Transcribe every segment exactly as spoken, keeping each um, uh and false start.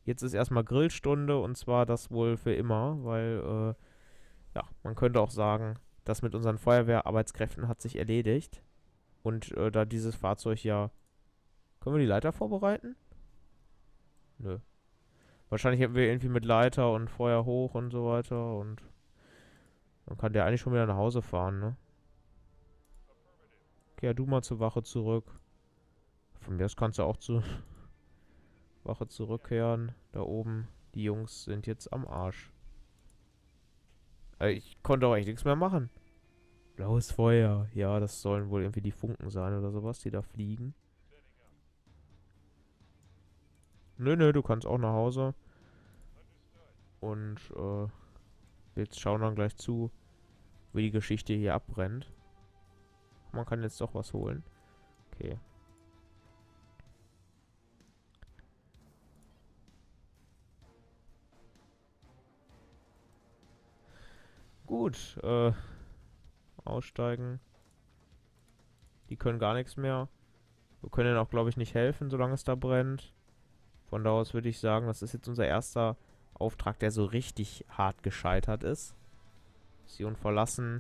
Jetzt ist erstmal Grillstunde und zwar das wohl für immer, weil, äh, ja, man könnte auch sagen, das mit unseren Feuerwehrarbeitskräften hat sich erledigt. Und äh, da dieses Fahrzeug ja. Können wir die Leiter vorbereiten? Nö. Wahrscheinlich hätten wir irgendwie mit Leiter und Feuer hoch und so weiter und dann kann der eigentlich schon wieder nach Hause fahren, ne? Kehr du mal zur Wache zurück. Von mir aus kannst du auch zur Wache zurückkehren. Da oben. Die Jungs sind jetzt am Arsch. Äh, ich konnte auch echt nichts mehr machen. Blaues Feuer. Ja, das sollen wohl irgendwie die Funken sein oder sowas, die da fliegen. Nö, nö, du kannst auch nach Hause. Und, äh, wir schauen dann gleich zu, wie die Geschichte hier abbrennt. Man kann jetzt doch was holen. Okay. Gut, äh, aussteigen. Die können gar nichts mehr. Wir können ihnen auch, glaube ich, nicht helfen, solange es da brennt. Von da aus würde ich sagen, das ist jetzt unser erster Auftrag, der so richtig hart gescheitert ist. Mission verlassen.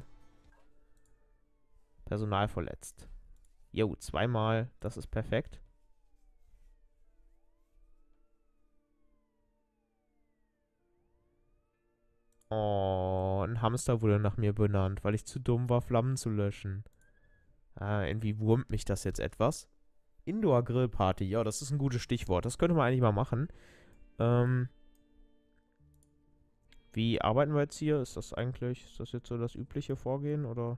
Personal verletzt. Jo, zweimal. Das ist perfekt. Oh, ein Hamster wurde nach mir benannt, weil ich zu dumm war, Flammen zu löschen. Ah, irgendwie wurmt mich das jetzt etwas. Indoor-Grillparty, ja, das ist ein gutes Stichwort. Das könnte man eigentlich mal machen. Ähm, wie arbeiten wir jetzt hier? Ist das eigentlich, ist das jetzt so das übliche Vorgehen, oder?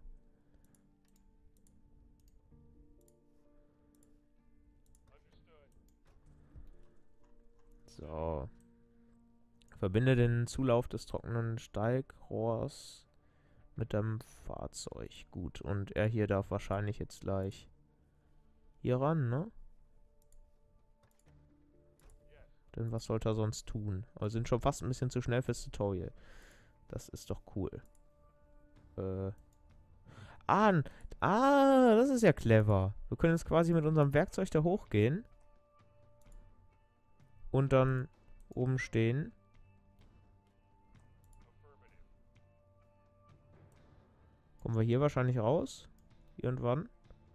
So. Verbinde den Zulauf des trockenen Steigrohrs mit dem Fahrzeug. Gut, und er hier darf wahrscheinlich jetzt gleich hier ran, ne? Denn was sollte er sonst tun? Wir sind schon fast ein bisschen zu schnell fürs Tutorial. Das ist doch cool. Äh. Ah, ah, das ist ja clever. Wir können jetzt quasi mit unserem Werkzeug da hochgehen. Und dann oben stehen. Kommen wir hier wahrscheinlich raus? Irgendwann.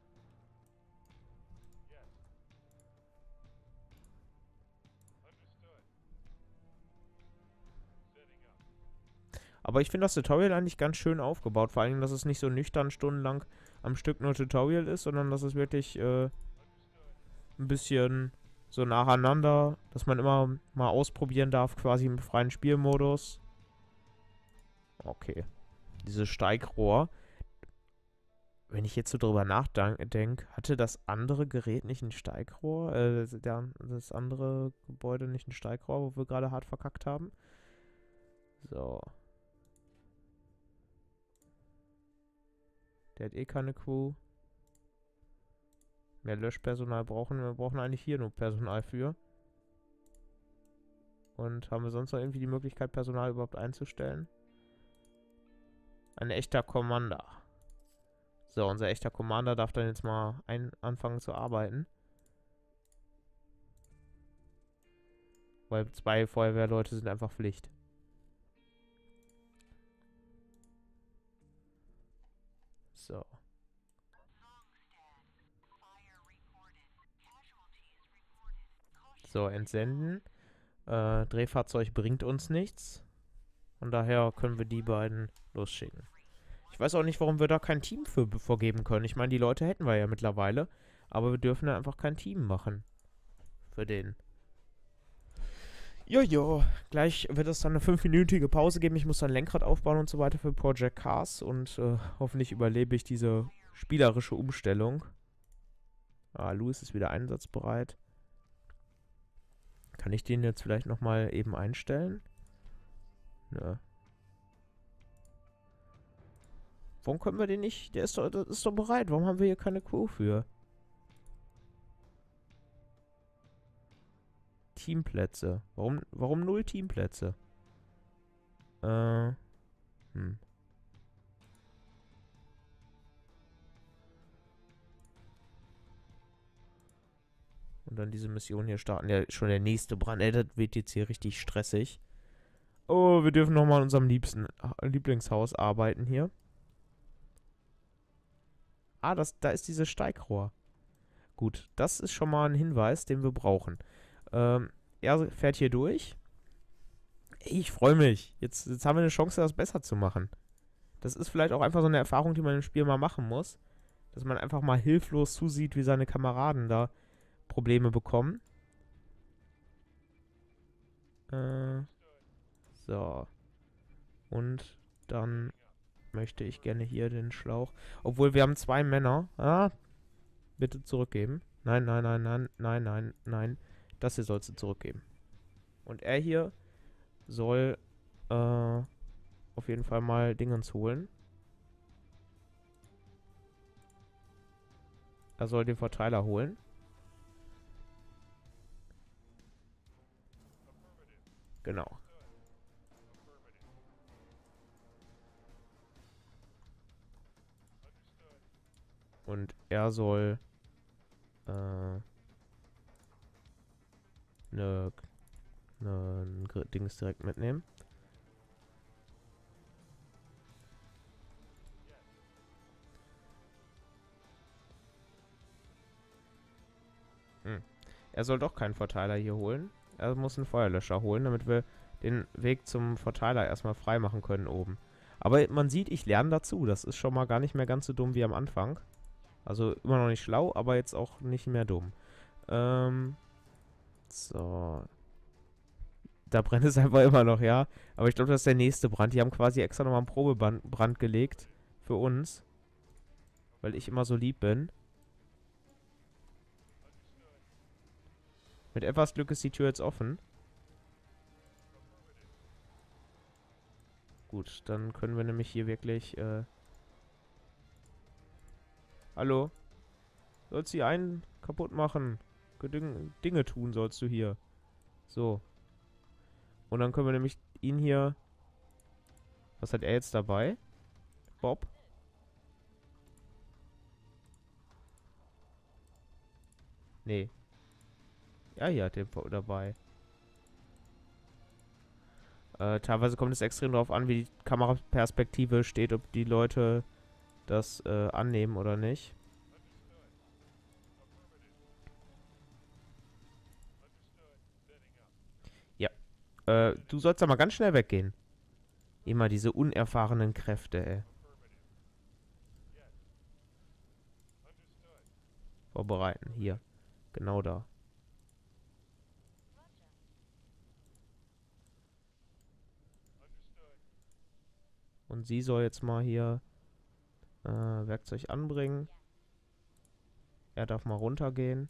Aber ich finde das Tutorial eigentlich ganz schön aufgebaut. Vor allem, dass es nicht so nüchtern stundenlang am Stück nur Tutorial ist, sondern dass es wirklich äh, ein bisschen so nacheinander, dass man immer mal ausprobieren darf, quasi im freien Spielmodus. Okay. Dieses Steigrohr. Wenn ich jetzt so drüber nachdenke, hatte das andere Gerät nicht ein Steigrohr? Äh, der, das andere Gebäude nicht ein Steigrohr, wo wir gerade hart verkackt haben? So. Der hat eh keine Crew. Mehr Löschpersonal brauchen wir. Wir brauchen eigentlich hier nur Personal für. Und haben wir sonst noch irgendwie die Möglichkeit, Personal überhaupt einzustellen? Ein echter Commander. So, unser echter Commander darf dann jetzt mal ein anfangen zu arbeiten. Weil zwei Feuerwehrleute sind einfach Pflicht. So. So, entsenden. Äh, Drehfahrzeug bringt uns nichts. Von daher können wir die beiden losschicken. Ich weiß auch nicht, warum wir da kein Team für vorgeben können. Ich meine, die Leute hätten wir ja mittlerweile. Aber wir dürfen ja einfach kein Team machen. Für den. Jojo, gleich wird es dann eine fünfminütige Pause geben. Ich muss dann Lenkrad aufbauen und so weiter für Project Cars. Und äh, hoffentlich überlebe ich diese spielerische Umstellung. Ah, Louis ist wieder einsatzbereit. Kann ich den jetzt vielleicht nochmal eben einstellen? Nö. Warum können wir den nicht? Der ist doch, das ist doch bereit. Warum haben wir hier keine Crew für? Teamplätze. Warum, warum null Teamplätze? Äh, hm. Und dann diese Mission hier starten. Ja, schon der nächste Brand. Ey, das wird jetzt hier richtig stressig. Oh, wir dürfen nochmal in unserem liebsten Lieblingshaus arbeiten hier. Ah, das, da ist dieses Steigrohr. Gut, das ist schon mal ein Hinweis, den wir brauchen. Ähm, er fährt hier durch. Ey, ich freue mich. Jetzt, jetzt haben wir eine Chance, das besser zu machen. Das ist vielleicht auch einfach so eine Erfahrung, die man im Spiel mal machen muss. Dass man einfach mal hilflos zusieht, wie seine Kameraden da Probleme bekommen. Äh, so. Und dann möchte ich gerne hier den Schlauch. Obwohl, wir haben zwei Männer. Ah, bitte zurückgeben. Nein, nein, nein, nein, nein, nein, nein. Das hier sollst du zurückgeben. Und er hier soll äh, auf jeden Fall mal Dingens holen. Er soll den Verteiler holen. Genau. Und er soll äh, ne, ne, ein Dings direkt mitnehmen. Hm. Er soll doch keinen Verteiler hier holen. Er muss einen Feuerlöscher holen, damit wir den Weg zum Verteiler erstmal frei machen können oben. Aber man sieht, ich lerne dazu. Das ist schon mal gar nicht mehr ganz so dumm wie am Anfang. Also immer noch nicht schlau, aber jetzt auch nicht mehr dumm. Ähm, so. Da brennt es einfach immer noch, ja. Aber ich glaube, das ist der nächste Brand. Die haben quasi extra nochmal einen Probebrand gelegt für uns. Weil ich immer so lieb bin. Mit etwas Glück ist die Tür jetzt offen. Gut, dann können wir nämlich hier wirklich, äh... Hallo? Sollst du einen kaputt machen? Geding Dinge tun sollst du hier. So. Und dann können wir nämlich ihn hier... Was hat er jetzt dabei? Bob? Nee. Ja, hier hat den dabei. Äh, teilweise kommt es extrem darauf an, wie die Kameraperspektive steht, ob die Leute das äh, annehmen oder nicht. Ja. Äh, du sollst da mal ganz schnell weggehen. Immer diese unerfahrenen Kräfte, ey. Vorbereiten, hier. Genau da. Und sie soll jetzt mal hier äh, Werkzeug anbringen. Er darf mal runtergehen.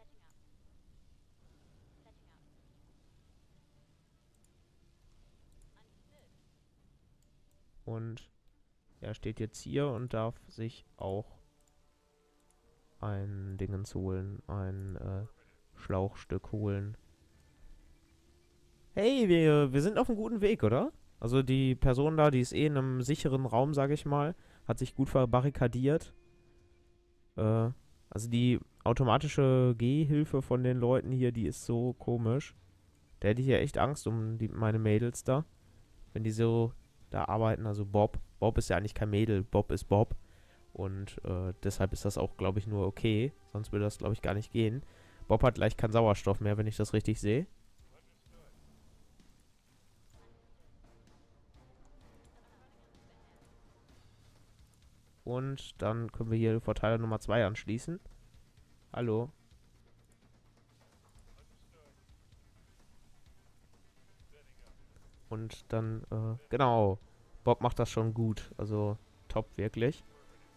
Und er steht jetzt hier und darf sich auch ein Dingens holen. Ein äh, Schlauchstück holen. Hey, wir, wir sind auf einem guten Weg, oder? Also die Person da, die ist eh in einem sicheren Raum, sage ich mal. Hat sich gut verbarrikadiert. Äh, also die automatische Gehhilfe von den Leuten hier, die ist so komisch. Da hätte ich ja echt Angst um die, meine Mädels da. Wenn die so da arbeiten. Also Bob. Bob ist ja eigentlich kein Mädel. Bob ist Bob. Und äh, deshalb ist das auch, glaube ich, nur okay. Sonst würde das, glaube ich, gar nicht gehen. Bob hat gleich keinen Sauerstoff mehr, wenn ich das richtig sehe. Und dann können wir hier Verteiler Nummer zwei anschließen. Hallo. Und dann, äh, genau. Bob macht das schon gut. Also top, wirklich.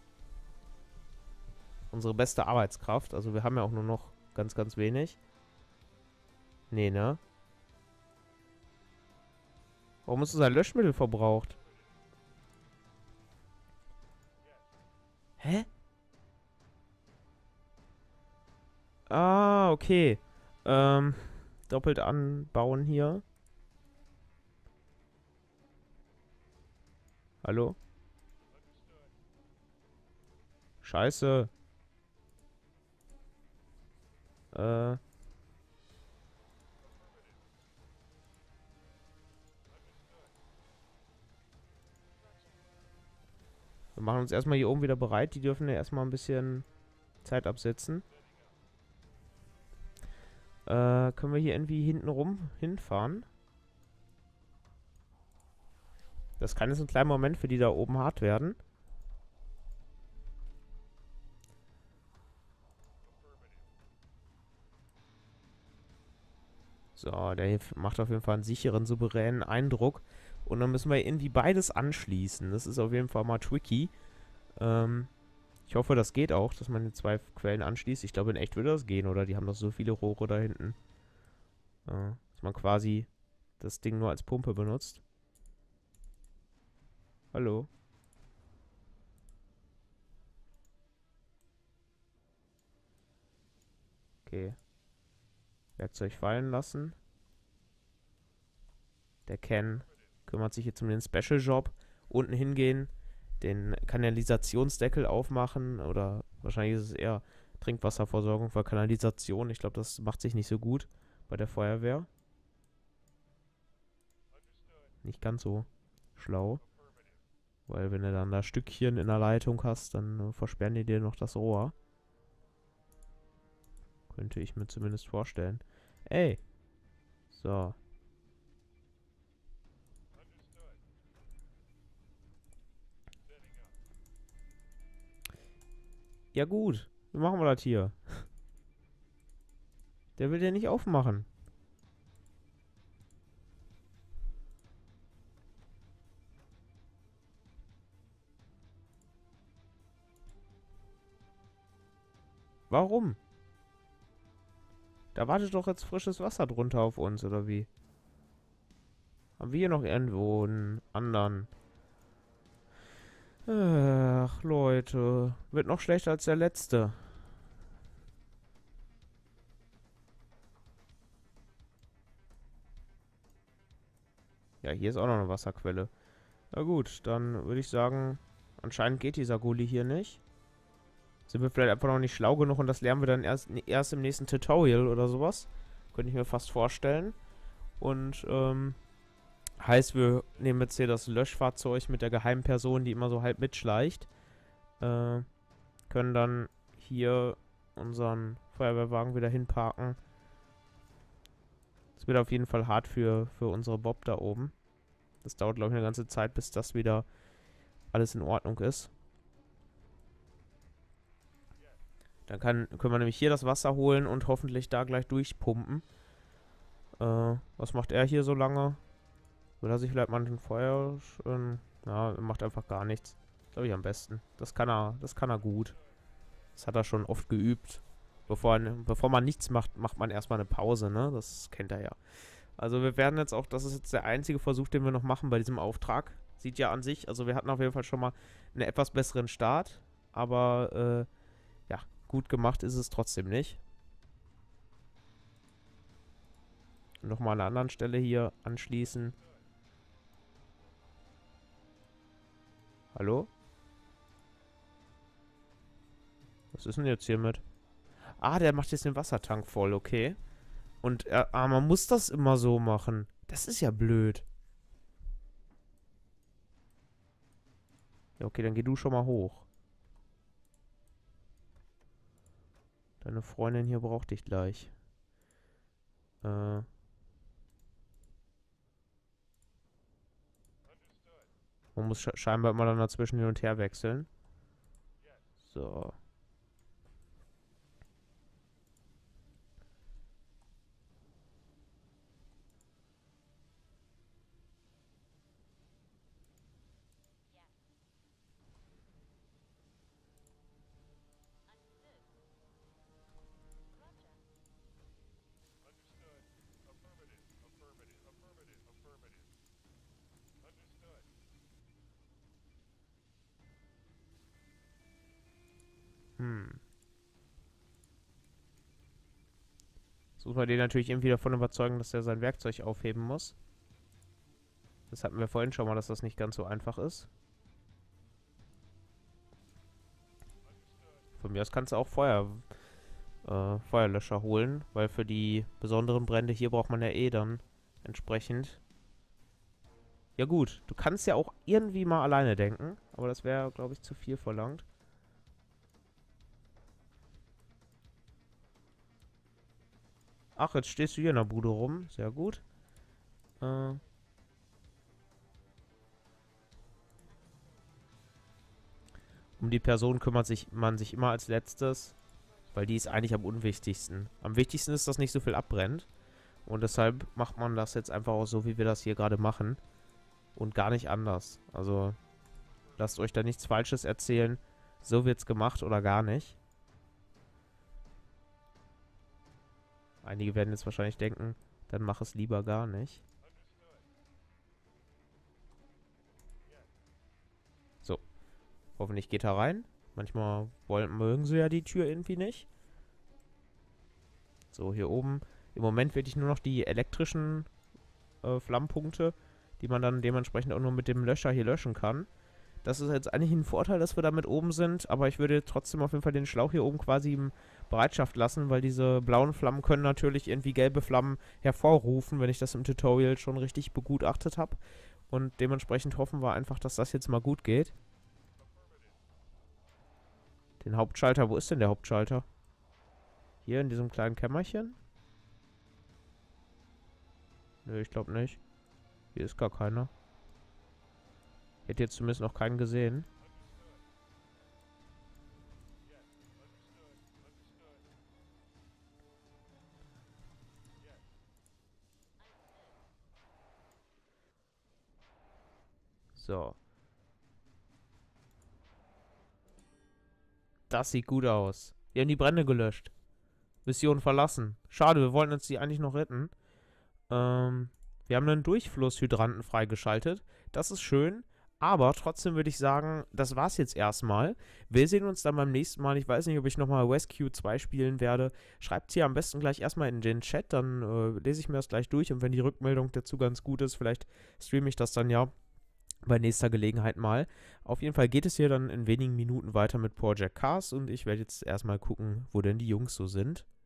Unsere beste Arbeitskraft. Also wir haben ja auch nur noch ganz, ganz wenig. Nee, ne? Warum ist unser Löschmittel verbraucht? Hä? Ah, okay. Ähm, doppelt anbauen hier. Hallo? Scheiße. Äh, machen uns erstmal hier oben wieder bereit. Die dürfen ja erstmal ein bisschen Zeit absitzen. Äh, können wir hier irgendwie hinten rum hinfahren? Das kann jetzt ein kleiner Moment für die da oben hart werden. So, der hier macht auf jeden Fall einen sicheren, souveränen Eindruck. Und dann müssen wir irgendwie beides anschließen. Das ist auf jeden Fall mal tricky. Ähm, ich hoffe, das geht auch, dass man die zwei Quellen anschließt. Ich glaube, in echt würde das gehen, oder? Die haben doch so viele Rohre da hinten. Äh, dass man quasi das Ding nur als Pumpe benutzt. Hallo? Okay. Werkzeug fallen lassen. Der Ken kümmert sich jetzt um den Special Job. Unten hingehen, den Kanalisationsdeckel aufmachen. Oder wahrscheinlich ist es eher Trinkwasserversorgung für Kanalisation. Ich glaube, das macht sich nicht so gut bei der Feuerwehr. Nicht ganz so schlau. Weil wenn du dann da Stückchen in der Leitung hast, dann äh, versperren die dir noch das Rohr. Könnte ich mir zumindest vorstellen. Ey. So. Ja gut. Wie machen wir das hier? Der will ja nicht aufmachen. Warum? Da wartet doch jetzt frisches Wasser drunter auf uns, oder wie? Haben wir hier noch irgendwo einen anderen? Ach, Leute. Wird noch schlechter als der letzte. Ja, hier ist auch noch eine Wasserquelle. Na gut, dann würde ich sagen, anscheinend geht dieser Gully hier nicht. Sind wir vielleicht einfach noch nicht schlau genug und das lernen wir dann erst, erst im nächsten Tutorial oder sowas. Könnte ich mir fast vorstellen. Und, ähm, heißt, wir nehmen jetzt hier das Löschfahrzeug mit der geheimen Person, die immer so halb mitschleicht. Äh, können dann hier unseren Feuerwehrwagen wieder hinparken. Das wird auf jeden Fall hart für, für unsere Bob da oben. Das dauert, glaube ich, eine ganze Zeit, bis das wieder alles in Ordnung ist. Dann kann, können wir nämlich hier das Wasser holen und hoffentlich da gleich durchpumpen. Äh, was macht er hier so lange? Will er sich vielleicht mal ein Feuer... Ähm, ja, er macht einfach gar nichts. Glaube ich am besten. Das kann er, das kann er gut. Das hat er schon oft geübt. Bevor, bevor man nichts macht, macht man erstmal eine Pause, ne? Das kennt er ja. Also wir werden jetzt auch, das ist jetzt der einzige Versuch, den wir noch machen bei diesem Auftrag. Sieht ja an sich, also wir hatten auf jeden Fall schon mal einen etwas besseren Start. Aber, äh, ja, gut gemacht ist es trotzdem nicht. Nochmal an einer anderen Stelle hier anschließen. Hallo? Was ist denn jetzt hiermit? Ah, der macht jetzt den Wassertank voll, okay. Und äh, ah, man muss das immer so machen. Das ist ja blöd. Ja, okay, dann geh du schon mal hoch. Deine Freundin hier braucht dich gleich. Äh. Man muss scheinbar immer dann dazwischen hin und her wechseln. So. Hm. Jetzt muss man den natürlich irgendwie davon überzeugen, dass er sein Werkzeug aufheben muss. Das hatten wir vorhin schon mal, dass das nicht ganz so einfach ist. Von mir aus kannst du auch Feuer, äh, Feuerlöscher holen, weil für die besonderen Brände hier braucht man ja eh dann entsprechend Ja gut, du kannst ja auch irgendwie mal alleine denken. Aber das wäre, glaube ich, zu viel verlangt. Ach, jetzt stehst du hier in der Bude rum. Sehr gut. Äh... Um die Person kümmert sich man sich immer als letztes, weil die ist eigentlich am unwichtigsten. Am wichtigsten ist, dass nicht so viel abbrennt. Und deshalb macht man das jetzt einfach auch so, wie wir das hier gerade machen. Und gar nicht anders. Also, lasst euch da nichts Falsches erzählen. So wird's gemacht oder gar nicht. Einige werden jetzt wahrscheinlich denken, dann mach es lieber gar nicht. So. Hoffentlich geht er rein. Manchmal wollen, mögen sie ja die Tür irgendwie nicht. So, hier oben. Im Moment wirklich nur noch die elektrischen äh, Flammpunkte, die man dann dementsprechend auch nur mit dem Löscher hier löschen kann. Das ist jetzt eigentlich ein Vorteil, dass wir da mit oben sind, aber ich würde trotzdem auf jeden Fall den Schlauch hier oben quasi in Bereitschaft lassen, weil diese blauen Flammen können natürlich irgendwie gelbe Flammen hervorrufen, wenn ich das im Tutorial schon richtig begutachtet habe. Und dementsprechend hoffen wir einfach, dass das jetzt mal gut geht. Den Hauptschalter, wo ist denn der Hauptschalter? Hier in diesem kleinen Kämmerchen? Nö, ich glaube nicht. Hier ist gar keiner. Hätte jetzt zumindest noch keinen gesehen. So. Das sieht gut aus. Wir haben die Brände gelöscht. Mission verlassen. Schade, wir wollten uns die eigentlich noch retten. Ähm, wir haben einen Durchflusshydranten freigeschaltet. Das ist schön. Aber trotzdem würde ich sagen, das war's jetzt erstmal. Wir sehen uns dann beim nächsten Mal. Ich weiß nicht, ob ich nochmal Rescue zwei spielen werde. Schreibt hier am besten gleich erstmal in den Chat, dann äh, lese ich mir das gleich durch. Und wenn die Rückmeldung dazu ganz gut ist, vielleicht streame ich das dann ja bei nächster Gelegenheit mal. Auf jeden Fall geht es hier dann in wenigen Minuten weiter mit Project Cars. Und ich werde jetzt erstmal gucken, wo denn die Jungs so sind.